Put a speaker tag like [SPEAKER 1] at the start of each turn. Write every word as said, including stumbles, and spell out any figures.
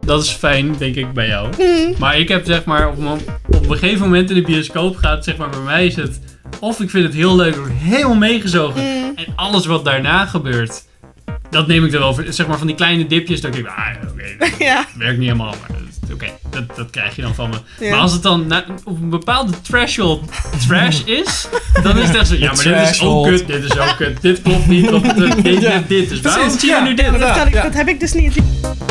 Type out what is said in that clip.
[SPEAKER 1] dat is fijn, denk ik, bij jou.
[SPEAKER 2] Mm.
[SPEAKER 1] Maar ik heb zeg maar, op, mo- op een gegeven moment in de bioscoop gaat, zeg maar, bij mij is het... Of ik vind het heel leuk, word helemaal meegezogen.
[SPEAKER 2] Mm.
[SPEAKER 1] En alles wat daarna gebeurt, dat neem ik dan wel voor. Zeg maar van die kleine dipjes, dat ik denk, ah, oké, okay,
[SPEAKER 2] Ja.
[SPEAKER 1] werkt niet helemaal, maar oké, okay, dat, dat krijg je dan van me.
[SPEAKER 2] Ja.
[SPEAKER 1] Maar als het dan na, op een bepaalde threshold trash is, dan is het echt zo, ja, maar dit is ook kut, dit is ook kut, dit klopt niet, of dit, dit, dit, dit. Dus waarom
[SPEAKER 3] Precies,
[SPEAKER 1] zien we
[SPEAKER 3] ja.
[SPEAKER 1] nu dit?
[SPEAKER 2] Dat, kan ik,
[SPEAKER 3] Ja.
[SPEAKER 2] dat heb ik dus niet.